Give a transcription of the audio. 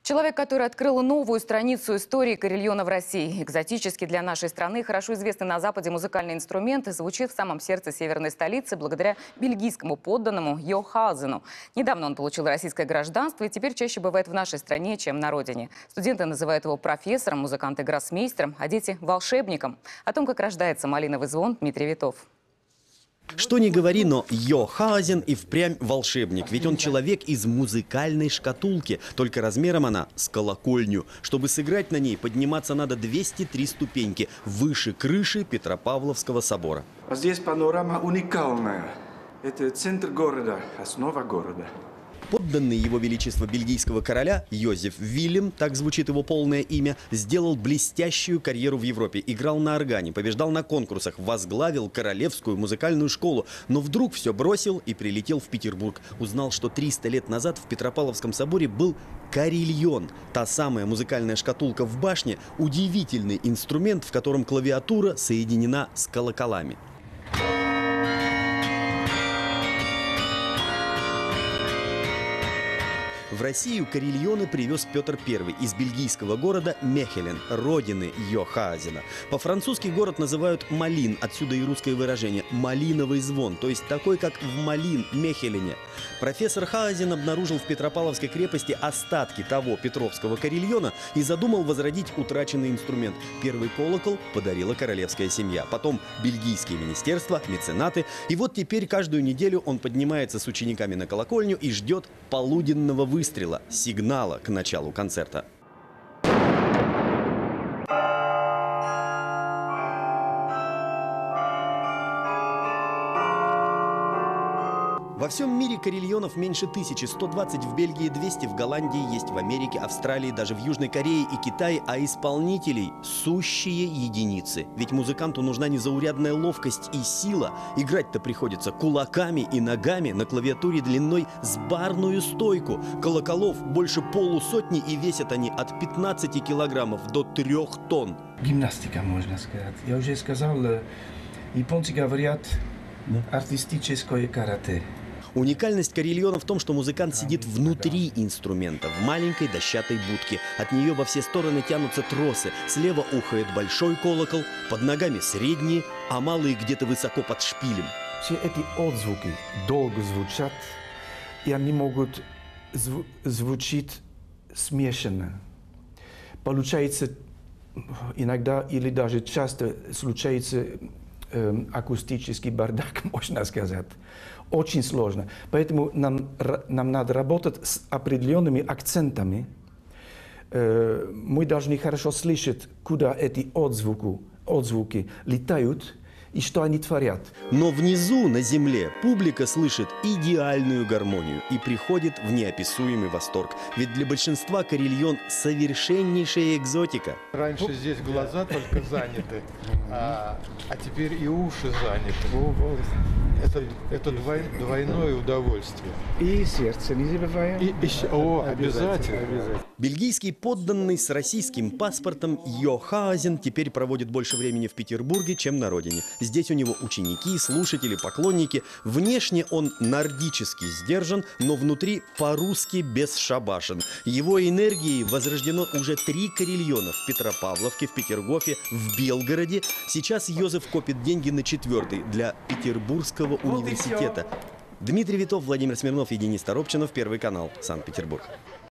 Человек, который открыл новую страницу истории карельона в России. Экзотический для нашей страны, хорошо известный на Западе музыкальный инструмент звучит в самом сердце северной столицы благодаря бельгийскому подданному Йохаузену. Недавно он получил российское гражданство и теперь чаще бывает в нашей стране, чем на родине. Студенты называют его профессором, музыканты гроссмейстером, а дети – волшебником. О том, как рождается малиновый звон, Дмитрий Витов. Что ни говори, но Йохаузен и впрямь волшебник. Ведь он человек из музыкальной шкатулки. Только размером она с колокольню. Чтобы сыграть на ней, подниматься надо 203 ступеньки выше крыши Петропавловского собора. А здесь панорама уникальная. Это центр города, основа города. Подданный его величества бельгийского короля Йозеф Вильям, так звучит его полное имя, сделал блестящую карьеру в Европе. Играл на органе, побеждал на конкурсах, возглавил королевскую музыкальную школу. Но вдруг все бросил и прилетел в Петербург. Узнал, что 300 лет назад в Петропавловском соборе был карельон. Та самая музыкальная шкатулка в башне, удивительный инструмент, в котором клавиатура соединена с колоколами. В Россию карельоны привез Петр I из бельгийского города Мехелен, родины Йохаузена. По-французски город называют Малин, отсюда и русское выражение «малиновый звон», то есть такой, как в Малин, Мехелене. Профессор Хаузен обнаружил в Петропавловской крепости остатки того петровского карельона и задумал возродить утраченный инструмент. Первый колокол подарила королевская семья, потом бельгийские министерства, меценаты. И вот теперь каждую неделю он поднимается с учениками на колокольню и ждет полуденного выстрела, сигнала к началу концерта. Во всем мире карельонов меньше 1000, 120 в Бельгии, 200 в Голландии, есть в Америке, Австралии, даже в Южной Корее и Китае, а исполнителей сущие единицы. Ведь музыканту нужна незаурядная ловкость и сила. Играть-то приходится кулаками и ногами на клавиатуре длиной с барную стойку. Колоколов больше полусотни и весят они от 15 килограммов до 3 тонн. Гимнастика, можно сказать. Я уже сказал, японцы говорят артистическое карате. Уникальность карельона в том, что музыкант сидит внутри инструмента, в маленькой дощатой будке. От нее во все стороны тянутся тросы. Слева ухает большой колокол, под ногами средние, а малые где-то высоко под шпилем. Все эти отзвуки долго звучат, и они могут звучать смешанно. Получается иногда или даже часто случается акустический бардак, можно сказать. Очень сложно. Поэтому нам надо работать с определенными акцентами. Мы должны хорошо слышать, куда эти отзвуки летают и что они творят. Но внизу, на земле, публика слышит идеальную гармонию и приходит в неописуемый восторг. Ведь для большинства карельон – совершеннейшая экзотика. Раньше здесь глаза только заняты, а теперь и уши заняты. Это двойное удовольствие. И сердце не забываем. Обязательно. Бельгийский подданный с российским паспортом Йохаузен теперь проводит больше времени в Петербурге, чем на родине. Здесь у него ученики, слушатели, поклонники. Внешне он нордически сдержан, но внутри по-русски бесшабашен. Его энергией возрождено уже 3 карельона в Петропавловке, в Петергофе, в Белгороде. Сейчас Йозеф копит деньги на 4-й для Петербургского университета. Дмитрий Витов, Владимир Смирнов и Денис Торопчинов, Первый канал, Санкт-Петербург.